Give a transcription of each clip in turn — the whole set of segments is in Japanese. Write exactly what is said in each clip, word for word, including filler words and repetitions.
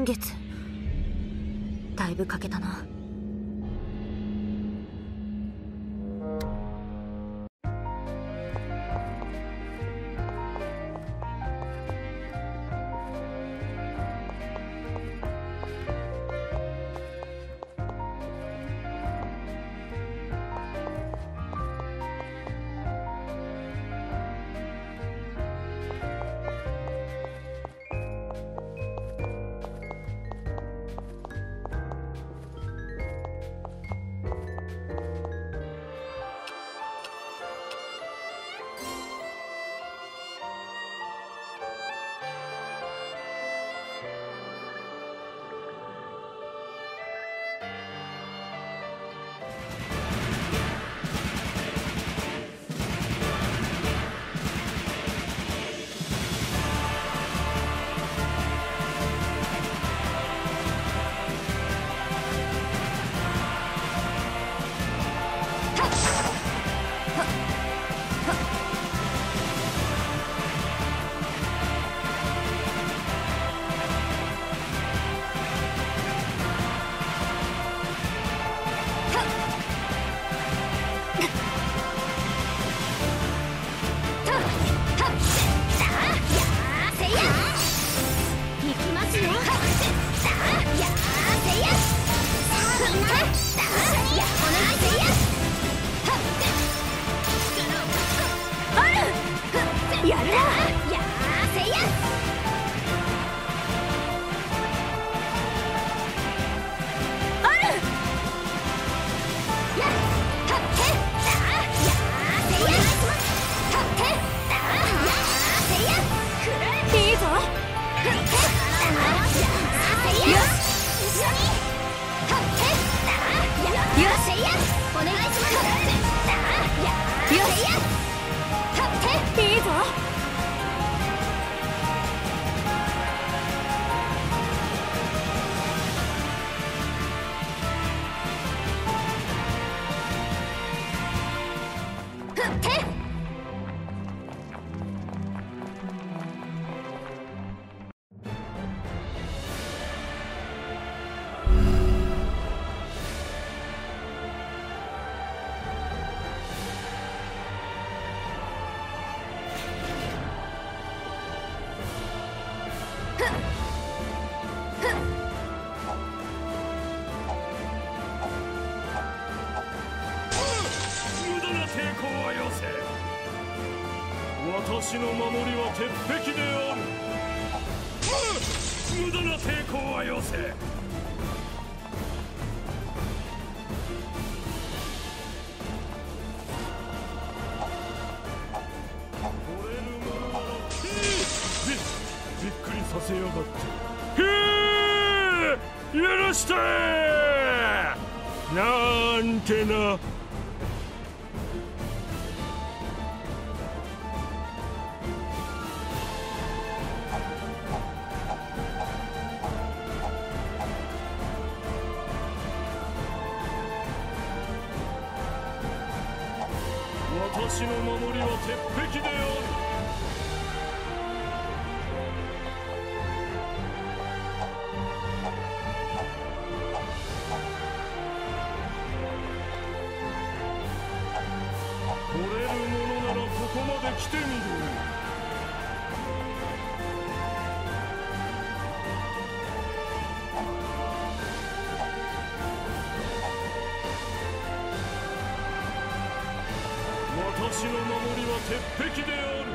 月。だいぶかけたな。 私の守りは鉄壁である。無駄な抵抗はよせ。取れるものならびびっくりさせやがって。へえ、許してなんてな。私の守りは鉄壁である。取れるものならここまで来てみる。私の守りは鉄壁である。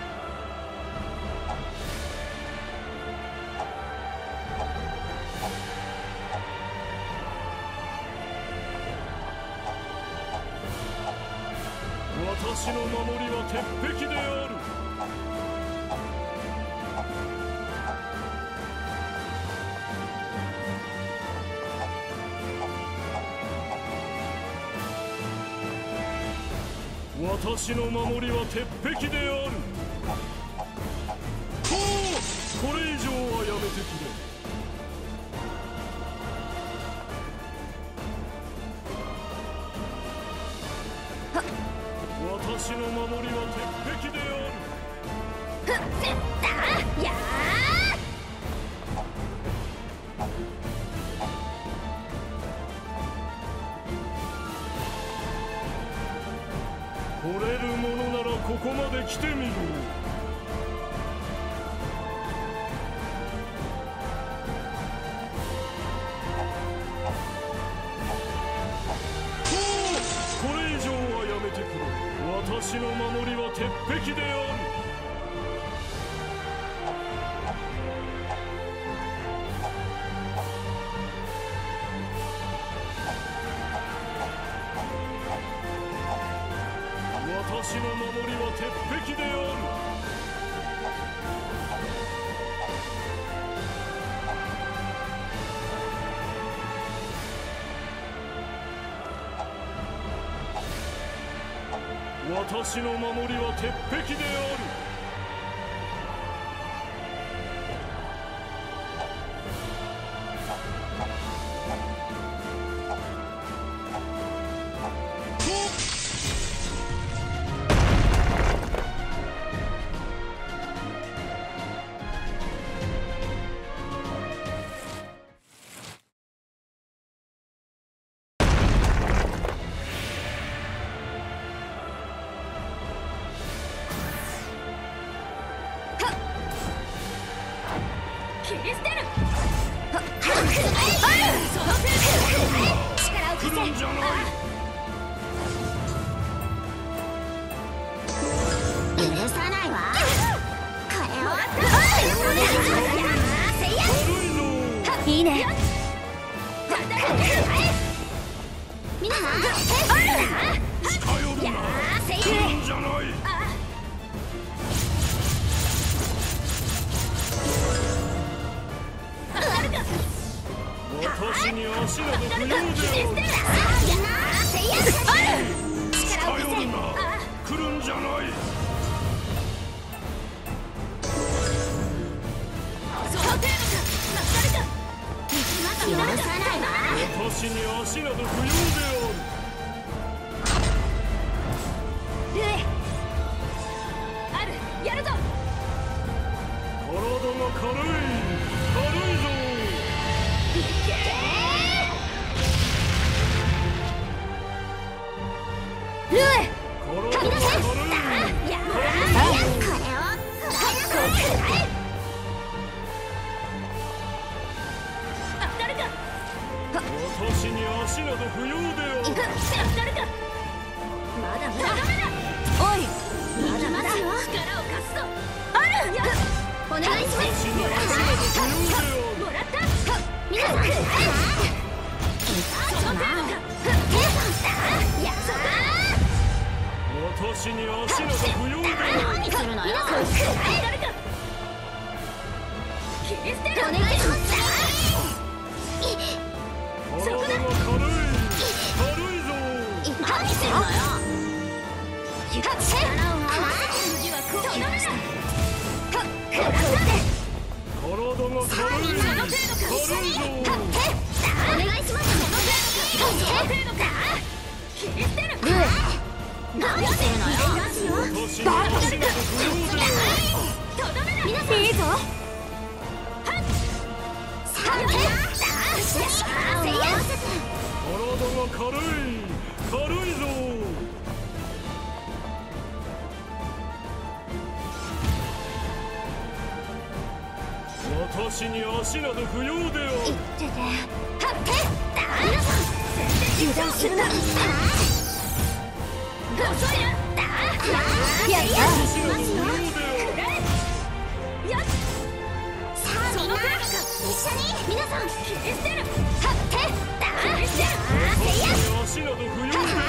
私の守りは鉄壁である。私の守りは鉄壁である。ほう、これ以上はやめてくれ。私の守りは鉄壁である。ふっ、やー取れるものならここまで来てみろ。これ以上はやめてくれ。私の守りは鉄壁である。私の守りは鉄壁である。私の守りは鉄壁である。 切り捨てる。 力を貸せ。来るんじゃない。 許さないわ。これをいいね。皆さん近寄るな。来るんじゃない。私に足など不要である。近寄るな。来るんじゃない。 許さないわ。 私に足など不要である。 ある、やるぞ。 体が軽い。軽いぞ。 ルエ体が軽い。私に足など不要である。 まだまだ。おい、まだまだ。力を貸すぞ。ある。お願いします。 私に足など不要である。 もらった。皆さん。その程度か。 私に足など不要である。 何するのよ。誰か。切り捨てる。お願いします。 体が軽い。軽いぞ。 何するのよ。力を合わせて次はこう。とどめだ。体が軽い。 軽いぞ。 お願いします。その程度か。切り捨てる。何するのよ。 私に足など不要である。 とどめだ。 皆さんいいぞ。 体が軽い。軽いぞ。私に足など不要である。 油断するな。 遅いな。 やいや。 足など不要である。 よし。 さあみんな一緒に皆さん切り捨てる。 私に足など不要である。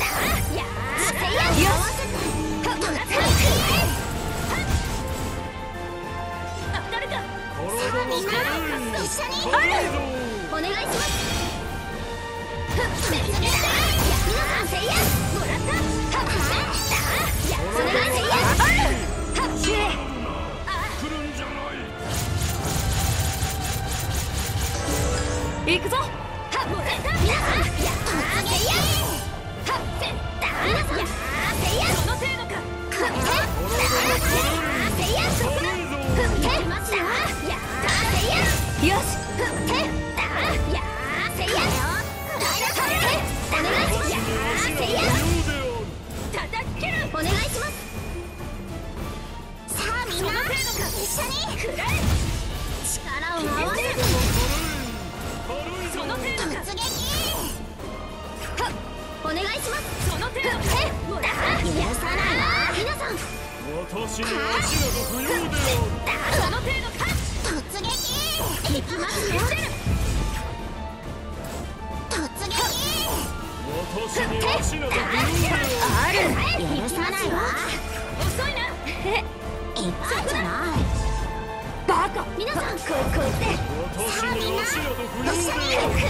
お願いします。 行くぞ。その程度か。 よし。 叩き切る。 私に足など不要である。 その程度か。 突撃行きますよ。 突撃私に足など不要である。 ある許さないわ。 遅いな。え、 いっぱいじゃない。 バカ。皆さん、こうこうして。 私に足など不要である。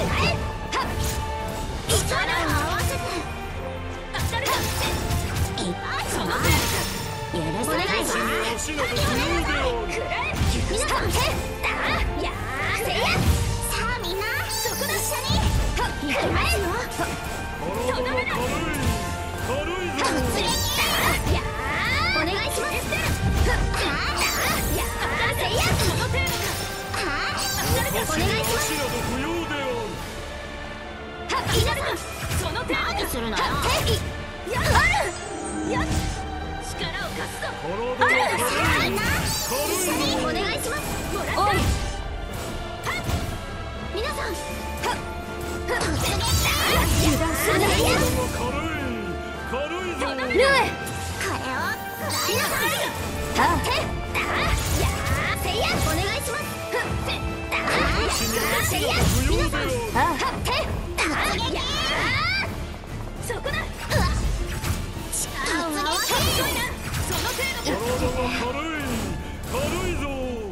力を合わせて当たるか。 いっぱいじその程度か。 ゃない。許さないわ。 足など不要である。 皆さん、だやーせや。さあみんな、そこで一緒に行きますよ。 体が軽い軽いぞ。 突撃だやーお願いします。だやーせや。 その程度か。 は私に足など不要である。 はっ、いなるか。その程度か。 何するのよ。 やある。よし。力を貸すぞ。 体が軽いみんな、 軽い一緒にお願いします。 もらった。 おい皆さん、突撃だ油断するなよ。 体が軽い軽いぞ。 これを皆さん、 はっ、 だやーせやお願いします。だやーせや皆さん、 はっ、 突撃だそこだ。 力を合わせて遅いな。その程度か。 体が軽い軽いぞ。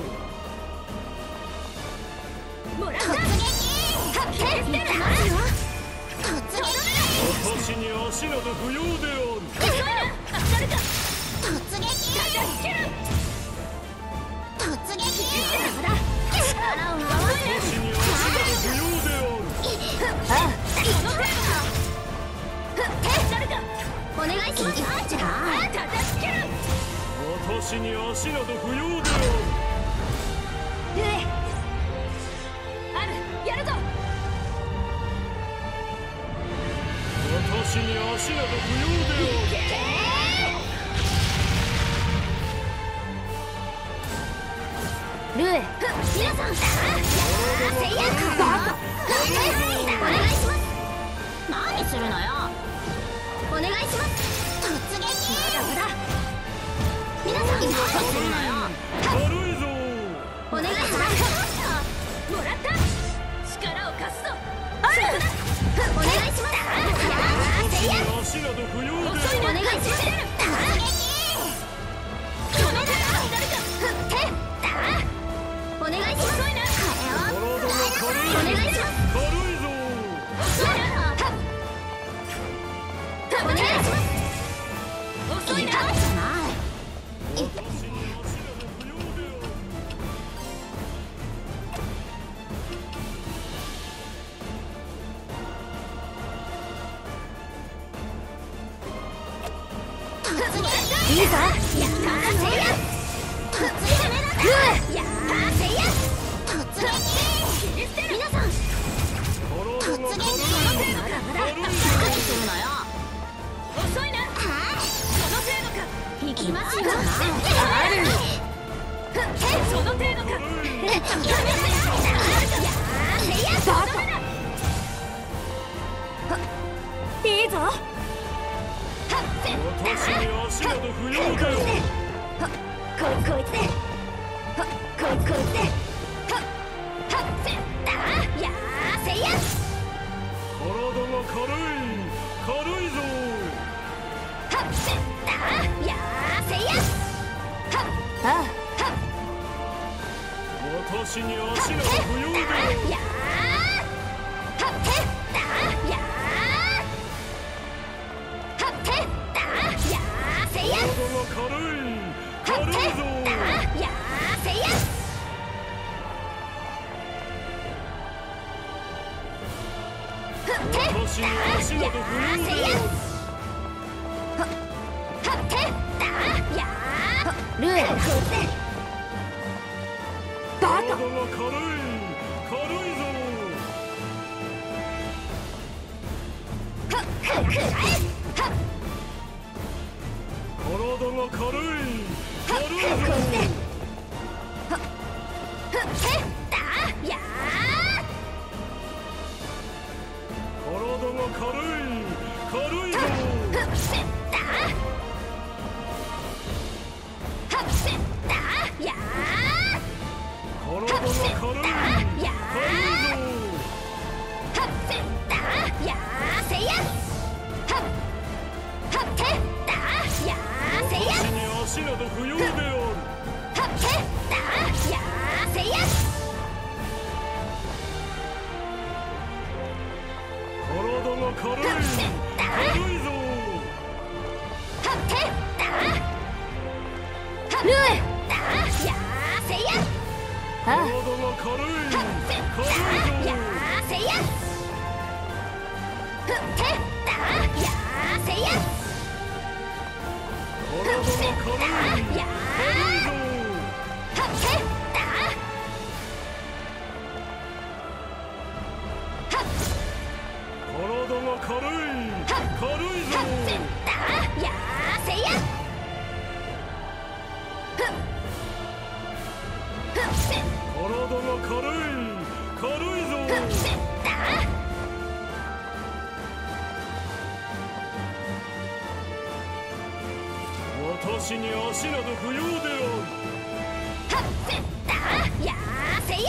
もらった。 突撃はっ、 行きますよ。突撃私に足など不要である。 遅いな。当たるか。 突撃助ける。 突撃まだ。 力を合わせて私に足など不要である。 あ、その程度か。当たるか。 お願いします。じゃあ助ける。 私に足など不要である。 ええ。ある。やるぞ。 私に足など不要である。 ルエ。 皆さん、せやバカお願いします。何するのよ。お願いします。突撃皆さん、何するのよ。 軽いぞ。 お願いします。 もらった。力を貸すぞ。 お願いします。せや足など不要である。 お願いします。突撃その程度か。 お願いします。 遅いな。 体が軽いお願いします。 軽いぞ。 遅いな。 お願いします。 遅いな。 じゃない。 私に足など不要である。 いいぞ。やったせや。突撃やったせや。突撃皆さん、 体が軽い突撃軽いぞ。 何するのよ。 遅いな。その程度か。 行きますよ。 ある。その程度か。バカ。いいぞ。 私に足など不要である。 こいこいつで。こいこいつで。 やせや体が軽い軽いぞ。 やせやああ。 私に足など不要である。 やややせや体が軽い軽いぞ。 やせや私に足など不要である。 ルエ。バカ。 体が軽い軽いぞ。体が軽い軽いぞ。体が軽い軽いぞ。 軽いや軽いぞはっだやーせやはっはってだやーせや私に足など不要であるはってだやーせや体が軽い軽いぞはってだルーだやーせや体が軽い軽いぞやーせやふってだやーせや体が軽いや軽いぞーはってだ体が軽い軽いぞだやーせやふっふっ体が軽い軽いぞだ私に足など不要であるはっだやーせや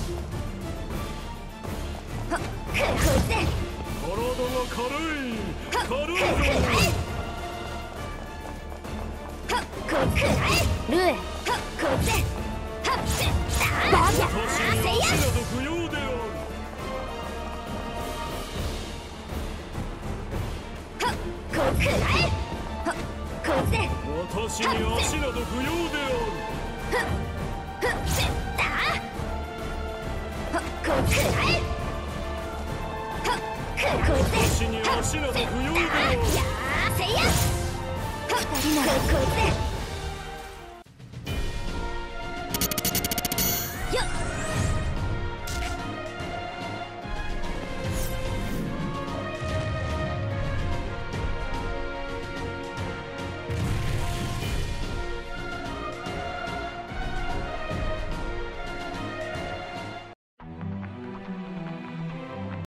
ほっふって体が軽い軽いぞはっこいつルーはっこいつはっだや私ーせやに足など不要であるはっこいつはっこいつ私に足など不要であるふっふっだほっこいつはっこいつ私に足など不要であるやーせやふっこいつ